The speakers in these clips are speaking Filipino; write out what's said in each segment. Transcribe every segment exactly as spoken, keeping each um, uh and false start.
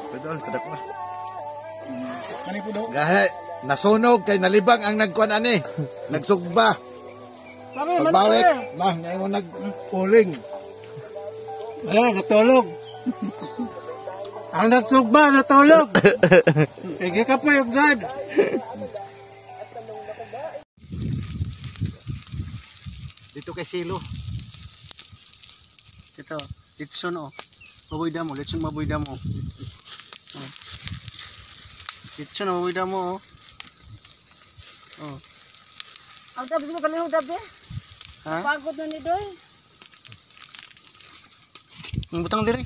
Idol, kadak na. Kani po daw? Gahe, nasunog kay nalibang ang nagkuan ani. Nagsugba. Pagbalik, nah, ngayon nagpuling. Wala, natulog. Ang nagsugba, natulog. Sige ka po yung God. Dito kay Silo. Ito, litson o. Baboy damo, litson baboy damo. Oh. Litson baboy damo o. Oh. Ang dabis mo kalihog dabi? Ha? Pagod na ni Doy. Ang butang diri.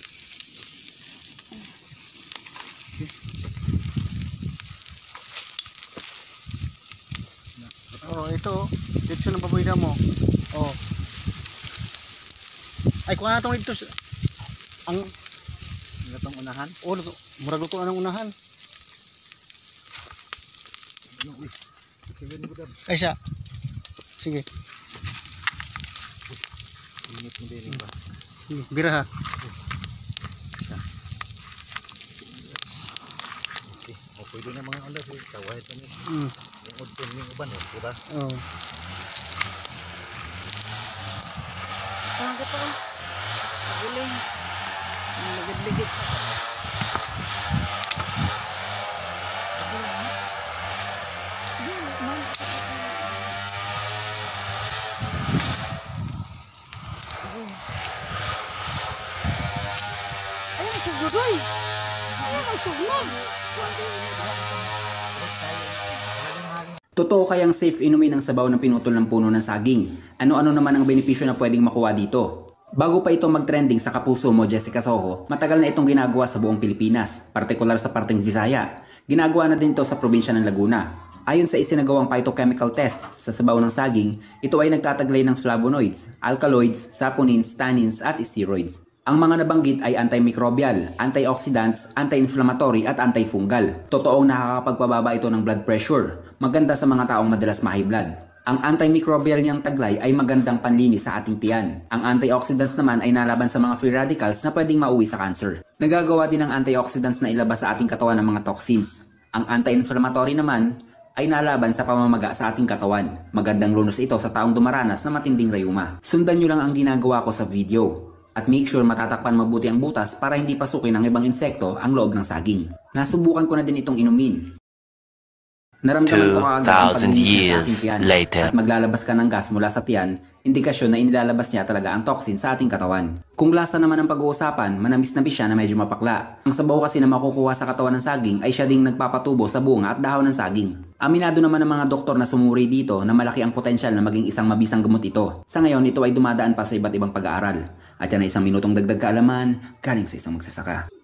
Oh, ito. Litson ng baboy damo. Oh. Ay, kung ano itong ito, ang Itong unahan. oh, luto, murag luto ang unahan. Ay, siya. Sige. Init mo din ba? Bira ha. Isa. Okay. O, pwede na mga ulo. Tawahit na niya. Mm. Yung udpon yung uban, eh, diba? Oh. Ang gato. Guling. Ang ligid-ligid sa ayun, sugudoy. Ayun, ang sugnog. Totoo kayang safe inumin ang sabaw ng pinutol ng puno ng saging? Ano-ano naman ang benepisyo na pwedeng makuha dito? Bago pa ito mag-trending sa kapuso mo, Jessica Soho, matagal na itong ginagawa sa buong Pilipinas, partikular sa parteng Visaya. Ginagawa na din ito sa probinsya ng Laguna. Ayon sa isinagawang phytochemical test sa sabaw ng saging, ito ay nagtataglay ng flavonoids, alkaloids, saponins, tannins at steroids. Ang mga nabanggit ay antimicrobial, antioxidants, anti-inflammatory at antifungal. Totoong nakakapagpababa ito ng blood pressure, maganda sa mga taong madalas ma-high blood. Ang antimicrobial niyang taglay ay magandang panlinis sa ating tiyan. Ang antioxidants naman ay nalaban sa mga free radicals na pwedeng mauwi sa cancer. Nagagawa din ng antioxidants na ilabas sa ating katawan ng mga toxins. Ang anti-inflammatory naman ay nalaban sa pamamaga sa ating katawan. Magandang lunas ito sa taong dumaranas na matinding rayuma. Sundan nyo lang ang ginagawa ko sa video. At make sure matatakpan mabuti ang butas para hindi pasukin ng ibang insekto ang loob ng saging. Nasubukan ko na din itong inumin. Naramdaman ko kaagad ang paglinis sa ating tiyan at maglalabas ka ng gas mula sa tiyan, indikasyon na inilalabas niya talaga ang toxin sa ating katawan. Kung lasa naman ang pag-uusapan, manamis-namis siya na medyo mapakla. Ang sabaw kasi na makukuha sa katawan ng saging ay siya ding nagpapatubo sa bunga at dahon ng saging. Aminado naman ng mga doktor na sumuri dito na malaki ang potensyal na maging isang mabisang gamot ito. Sa ngayon, ito ay dumadaan pa sa iba't ibang pag-aaral. At yan ay isang minutong dagdag kaalaman galing sa isang magsasaka.